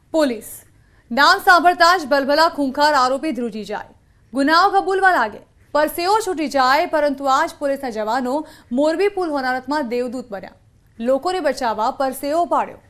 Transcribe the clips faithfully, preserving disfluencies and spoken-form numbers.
Police નામ સાંભળતા જ બલબલા ખૂંખાર આરોપી ધ્રુજી જાય, ગુનાઓ કબૂલવા લાગે, પરસેવો છૂટી જાય। પરંતુ આજ પોલીસના જવાનો મોરબી પુલ હોનારતમાં દેવદૂત બન્યા, લોકોને બચાવવા પરસેવો પાડ્યો।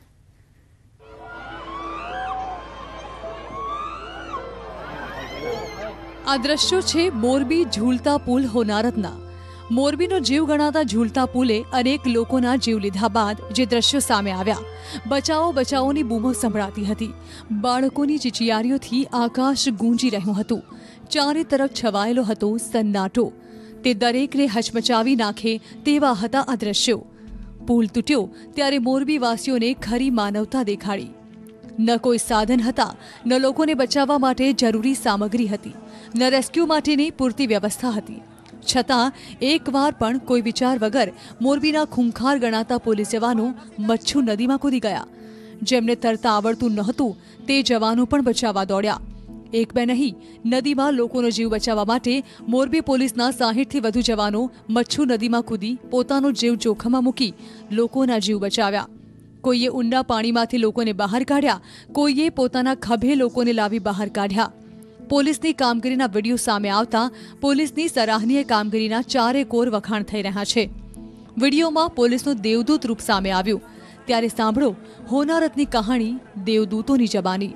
આ દ્રશ્યો છે મોરબી ઝૂલતા પુલ હોનારતના। મોરબીનો જીવ ગણાતા ઝૂલતા પુલે અનેક લોકોના જીવ લીધા બાદ જે દ્રશ્યો સામે આવ્યા, બચાવો બચાવોની બૂમો સંભળાતી હતી, બાળકોની ચીચિયારીઓથી આકાશ ગૂંજી રહ્યું હતું, ચારે તરફ છવાયેલો હતો સન્નાટો। તે દરેકને હચમચાવી નાખે તેવા હતા આ દ્રશ્યો। પુલ તૂટ્યો ત્યારે મોરબીવાસીઓને ખરી માનવતા દેખાડી। ન કોઈ સાધન હતા, ન લોકોને બચાવવા માટે જરૂરી સામગ્રી હતી, ન રેસ્ક્યુ માટેની પૂરતી વ્યવસ્થા હતી। છતાં એકવાર પણ કોઈ વિચાર વગર મોરબીના ખૂંખાર ગણાતા પોલીસ જવાનો મચ્છુ નદીમાં કૂદી ગયા। જેમને તરતા આવડતું નહોતું તે જવાનો પણ બચાવવા દોડ્યા। એક બે નહીં, નદીમાં લોકોનો જીવ બચાવવા માટે મોરબી પોલીસના સાહીઠથી વધુ જવાનો મચ્છુ નદીમાં કૂદી પોતાનો જીવ જોખમમાં મૂકી લોકોના જીવ બચાવ્યા। કોઈએ ઊંડા પાણીમાંથી લોકોને બહાર કાઢ્યા, કોઈએ પોતાના ખભે લોકોને લાવી બહાર કાઢ્યા। પોલીસની કામગીરીના વિડીયો સામે આવતા પોલીસની સરાહનીય કામગીરીના ચારે કોર વખાણ થઈ રહ્યા છે। વિડીયોમાં પોલીસનું દેવદૂત રૂપ સામે આવ્યું, ત્યારે સાંભળો હોનારતની કહાણી દેવદૂતોની જબાની।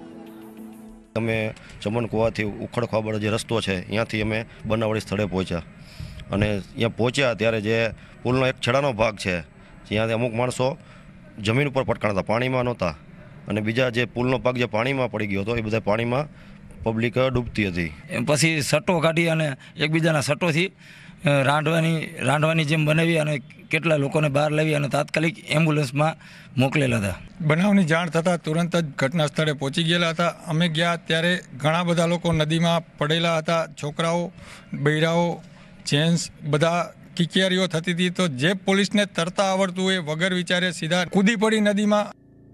અમે ચમનકુવાથી ઉખડ ખાબડ જે રસ્તો છે અહીંયાથી અમે બનાવડી સ્થળે પહોંચ્યા, અને અહીંયા પહોંચ્યા ત્યારે જે પુલનો એક છેડાનો ભાગ છે જ્યાંથી અમુક માણસો જમીન ઉપર પટકાણા હતા, પાણીમાં નહોતા, અને બીજા જે પુલનો ભાગ જે પાણીમાં પડી ગયો હતો એ બધા પાણીમાં પબ્લિક ડૂબતી હતી। પછી સટ્ટો કાઢી અને એકબીજાના સટ્ટોથી રાંધવાની રાંધવાની જેમ બનાવી અને કેટલા લોકોને બહાર લાવી અને તાત્કાલિક એમ્બ્યુલન્સમાં મોકલેલા હતા। બનાવની જાણ થતાં તુરંત જ ઘટના સ્થળે પહોંચી ગયેલા હતા। અમે ગયા ત્યારે ઘણા બધા લોકો નદીમાં પડેલા હતા, છોકરાઓ, બૈરાઓ, જેન્ટ્સ, બધા કિકિયારીઓ થતી હતી। તો જે પોલીસને તરતા આવડતું એ વગર વિચારે સીધા કૂદી પડી નદીમાં।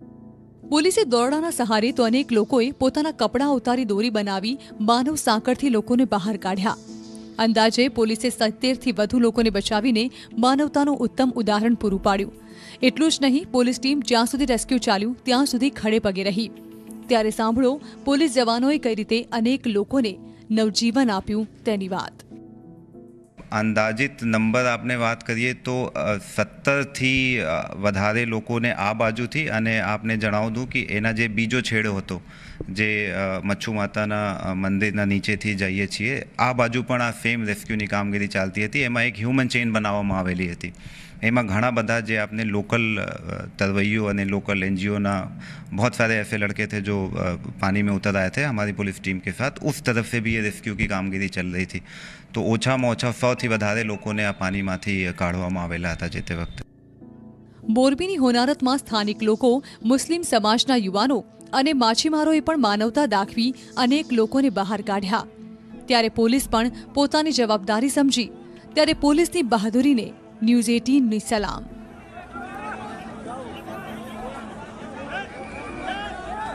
પોલીસે દોરડાના સહારે તો અનેક લોકોએ પોતાના કપડાં ઉતારી દોરી બનાવી માનવ સાંકળથી લોકોને બહાર કાઢ્યા। અંદાજે પોલીસે સત્તેરથી વધુ લોકોને બચાવીને માનવતાનું ઉત્તમ ઉદાહરણ પૂરું પાડ્યું। એટલું જ નહીં, પોલીસ ટીમ જ્યાં સુધી રેસ્ક્યુ ચાલ્યું ત્યાં સુધી ખડે પગે રહી। ત્યારે સાંભળો પોલીસ જવાનોએ કઈ રીતે અનેક લોકોને નવજીવન આપ્યું તેની વાત। અંદાજિત નંબર આપણે વાત કરીએ તો સત્તરથી વધારે લોકોને આ બાજુથી, અને આપને જણાવું દઉં કે એના જે બીજો છેડો હતો જે મચ્છુ માતાના મંદિરના નીચેથી જઈએ છીએ આ બાજુ પણ આ સેમ રેસ્ક્યુની કામગીરી ચાલતી હતી। એમાં એક હ્યુમન ચેઇન બનાવવામાં આવેલી હતી। એમાં ઘણા બધા જે આપને લોકલ तरवैयों અને લોકલ एनजीओના बहुत सारे ऐसे लड़के थे जो पानी में उतर आए थे हमारी पुलिस टीम के साथ। उस तरफ से भी ये रेस्क्यू की कामगीरी चल रही थी। तो ઓછામાં ઓછા સૌથી વધારે લોકોને આ પાણીમાંથી કાઢવામાં આવેલા હતા જે તે વખતે। મોરબીની હોનારતમાં સ્થાનિક લોકો, મુસ્લિમ સમાજના યુવાનો અને માછીમારોએ પણ માનવતા દાખવી અનેક લોકોને બહાર કાઢ્યા। ત્યારે પોલીસ પણ પોતાની જવાબદારી સમજી। ત્યારે પોલીસની બહાદુરીને ન્યૂઝ અઠ્ઠાવીસ ની સલામ।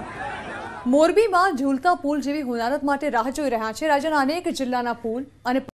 મોરબીમાં ઝૂલતા પુલ જેવી હોનારત માટે રાહ જોઈ રહ્યા છે રાજ્યના અનેક જિલ્લાના પુલ અને